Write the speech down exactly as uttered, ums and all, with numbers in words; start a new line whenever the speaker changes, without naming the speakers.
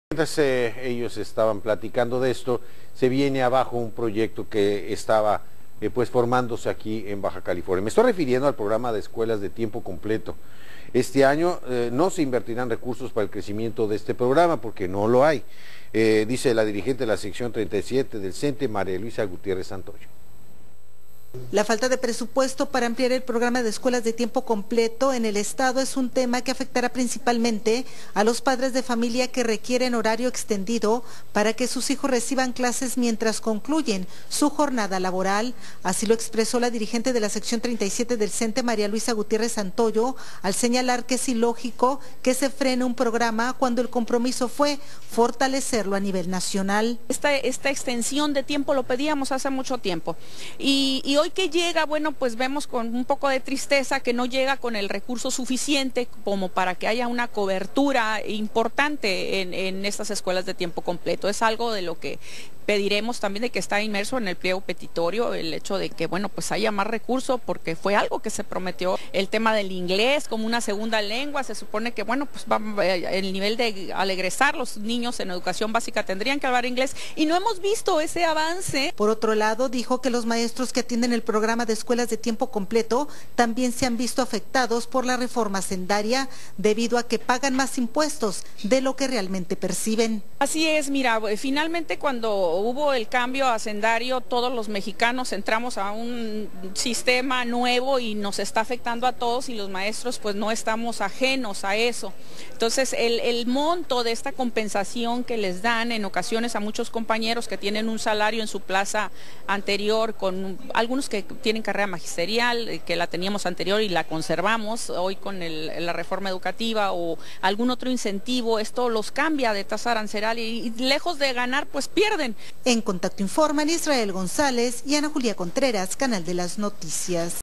Mientras eh, ellos estaban platicando de esto, se viene abajo un proyecto que estaba eh, pues formándose aquí en Baja California. Me estoy refiriendo al programa de escuelas de tiempo completo. Este año eh, no se invertirán recursos para el crecimiento de este programa porque no lo hay, eh, dice la dirigente de la sección treinta y siete del CENTE, María Luisa Gutiérrez Santoyo.
La falta de presupuesto para ampliar el programa de escuelas de tiempo completo en el estado es un tema que afectará principalmente a los padres de familia que requieren horario extendido para que sus hijos reciban clases mientras concluyen su jornada laboral. Así lo expresó la dirigente de la sección treinta y siete del CENTE, María Luisa Gutiérrez Santoyo, al señalar que es ilógico que se frene un programa cuando el compromiso fue fortalecerlo a nivel nacional.
Esta, esta extensión de tiempo lo pedíamos hace mucho tiempo y, y hoy que llega, bueno, pues vemos con un poco de tristeza que no llega con el recurso suficiente como para que haya una cobertura importante en, en estas escuelas de tiempo completo. Es algo de lo que pediremos también, de que está inmerso en el pliego petitorio, el hecho de que, bueno, pues haya más recursos, porque fue algo que se prometió. El tema del inglés como una segunda lengua, se supone que, bueno, pues va, el nivel de, al egresar los niños en educación básica tendrían que hablar inglés y no hemos visto ese avance.
Por otro lado, dijo que los maestros que atienden el programa de escuelas de tiempo completo también se han visto afectados por la reforma hacendaria debido a que pagan más impuestos de lo que realmente perciben.
Así es, mira, finalmente cuando hubo el cambio hacendario, todos los mexicanos entramos a un sistema nuevo y nos está afectando a todos y los maestros pues no estamos ajenos a eso. Entonces el, el monto de esta compensación que les dan en ocasiones a muchos compañeros que tienen un salario en su plaza anterior, con algunos que tienen carrera magisterial, que la teníamos anterior y la conservamos hoy con el, la reforma educativa o algún otro incentivo, esto los cambia de tasa arancelaria y, y lejos de ganar pues pierden.
En Contacto informan Israel González y Ana Julia Contreras, Canal de las Noticias.